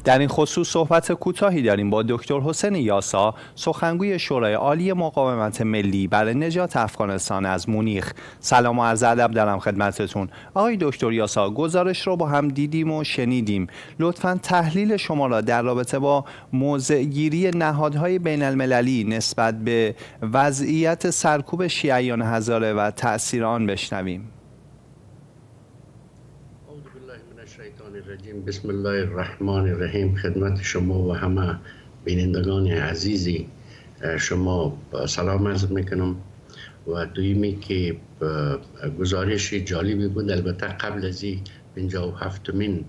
در این خصوص صحبت کوتاهی داریم با دکتر حسین یاسا، سخنگوی شورای عالی مقاومت ملی برای نجات افغانستان از مونیخ. سلام و عرض ادب دارم خدمتتون. آقای دکتر یاسا، گزارش رو با هم دیدیم و شنیدیم. لطفاً تحلیل شما را در رابطه با موضع گیری نهادهای بین المللی نسبت به وضعیت سرکوب شیعیان هزاره و تأثیر آن بشنویم. بسم الله الرحمن الرحیم. خدمت شما و همه بینندگان عزیزی شما سلام عرض میکنم. و دویمی که گزارش جالبی بود، البته قبل از 57مین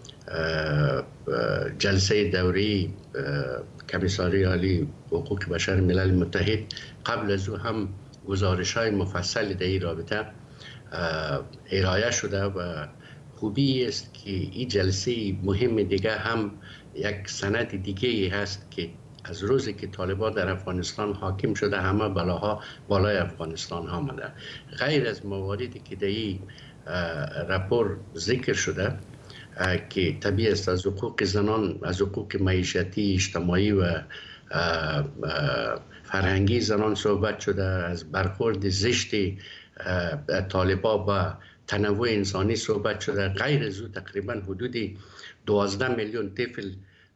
جلسه دوری کمیساری عالی حقوق بشر ملل متحد، قبل از او هم گزارش های مفصل در این رابطه ارائه شده و خوبی است که این جلسه مهم دیگه هم یک سند دیگه هست که از روزی که طالبان در افغانستان حاکم شده همه بلاها بالای افغانستان ها آمده. غیر از مواردی که در این راپور ذکر شده که طبیعی است از حقوق زنان، از حقوق معیشتی، اجتماعی و فرهنگی زنان صحبت شده، از برخورد زشت طالبان با تنوع انسانی صحبت شده. غیر از او تقریبا حدود 12 میلیون طفل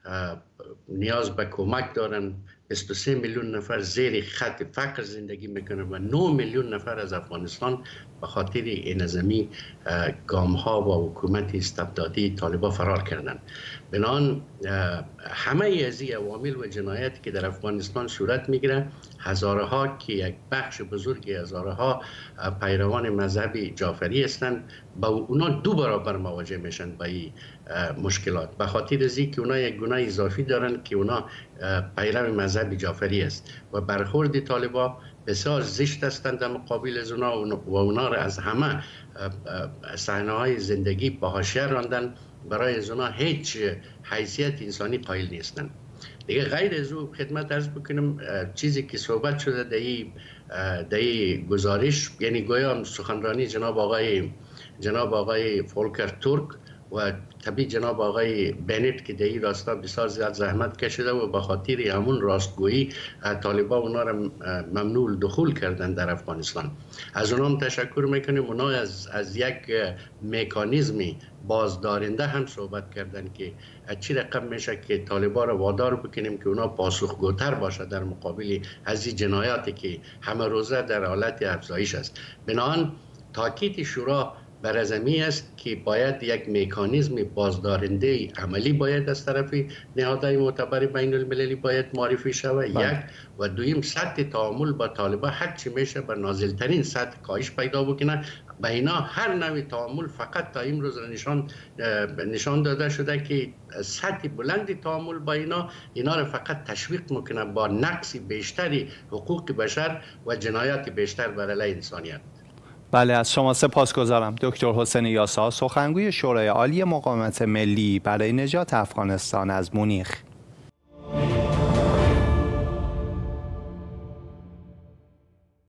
نیاز به کمک دارن، 23 میلیون نفر زیر خط فقر زندگی میکنن و 9 میلیون نفر از افغانستان به خاطر انظامی گام ها و حکومت استبدادی طالبان فرار کردند. بنان همه از این عوامل و جنایتی که در افغانستان صورت میگیره، هزارها که یک بخش بزرگی هزارها پیروان مذهب جعفری هستند، با اونا دو برابر مواجه میشن با این مشکلات، به خاطر از اینکه اونا یک گناه اضافی دارن که اونا پیرو مذهب جعفری است و برخورد طالبان بسیار زشت هستند در مقابل از اونا و اونا را از همه صحنه های زندگی به حاشیه راندن. برای از اونا هیچ حیثیت انسانی قائل نیستند. دیگه غیر از او خدمت عرض بکنم چیزی که صحبت شده در این گزارش، یعنی گویا سخنرانی جناب آقای فولکر تورک و طبیعی جناب آقای بنت که در این راستا بسیار زیاد زحمت کشیده و به خاطر همون راستگویی طالبان اونا را ممنوع دخول کردن در افغانستان. از اونام تشکر میکنیم. اونا از یک مکانیزمی بازدارنده هم صحبت کردن که چی رقم میشه که طالبان را وادار بکنیم که اونا پاسخگوتر باشه در مقابل از این جنایاتی که همه روزه در حالت افزایش است. بنابراین تاکید شورا بر از این است که باید یک مکانیزم بازدارنده عملی باید از طرف نهادهای معتبر بین المللی باید معرفی شود، یک، و دویم سطح تعامل با طالبان هر چی میشه به نازلترین سطح کاهش پیدا بکنه. به اینا هر نوع تعامل فقط تا امروز نشان داده شده که سطح بلند تعامل با اینا را فقط تشویق میکنه با نقص بیشتری حقوق بشر و جنایات بیشتر بر علیه انسانیت. بله، از شما سپاسگزارم دکتر حسین یاسا، سخنگوی شورای عالی مقاومت ملی برای نجات افغانستان از مونیخ.